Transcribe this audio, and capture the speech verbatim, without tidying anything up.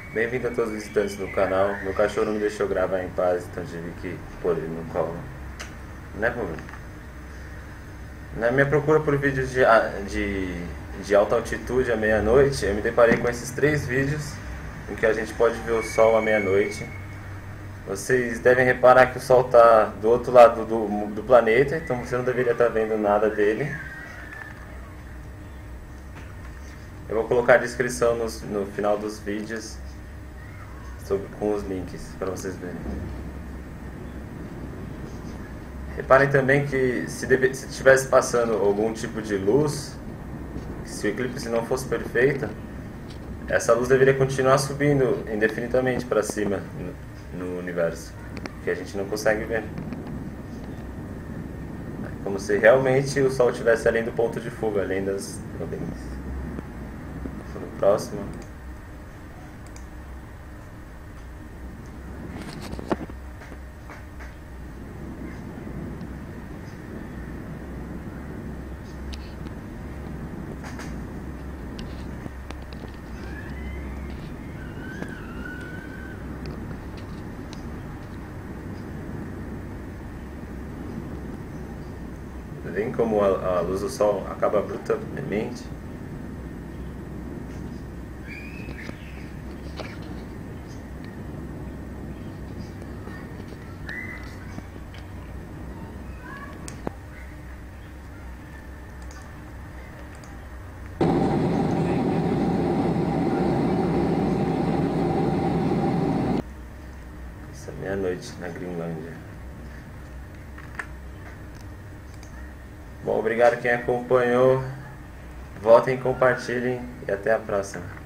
Bem-vindo a todos os visitantes do canal. Meu cachorro não me deixou gravar em paz, então tive que pôr ele no colo. Não é problema. Na minha procura por vídeos de, de, de alta altitude à meia-noite, eu me deparei com esses três vídeos em que a gente pode ver o sol à meia-noite. Vocês devem reparar que o sol está do outro lado do, do planeta, então você não deveria estar vendo nada dele. Eu vou colocar a descrição no, no final dos vídeos sobre, com os links para vocês verem. Reparem também que se, deve, se estivesse passando algum tipo de luz, se o eclipse não fosse perfeito, essa luz deveria continuar subindo indefinidamente para cima no, no universo, que a gente não consegue ver. É como se realmente o Sol estivesse além do ponto de fuga, além das nuvens. No próximo. Veem como a, a luz do sol acaba abruptamente? Essa meia-noite na Grinlândia. Bom, obrigado quem acompanhou. Votem, compartilhem e até a próxima.